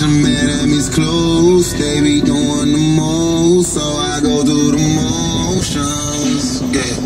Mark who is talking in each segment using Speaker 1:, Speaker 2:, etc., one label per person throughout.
Speaker 1: some enemies close. They be doing the most, so I go through the motions. Yeah.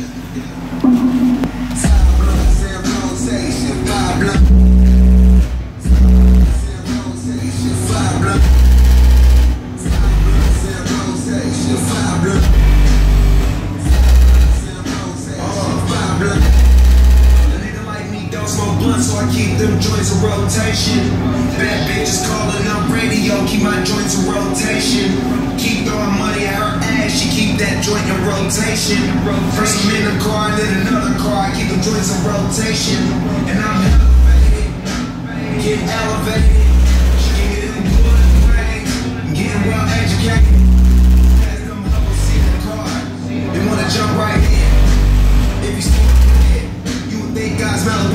Speaker 2: So I keep them joints in rotation. Bad bitches calling up radio, keep my joints in rotation. Keep throwing money at her ass, she keep that joint in rotation. First I'm in the car and then another car, I keep them joints in rotation. And I'm elevated, get elevated. Getting good, getting well educated. As them hoes see the car, they wanna jump right in. If you see it, you would think God's mellow.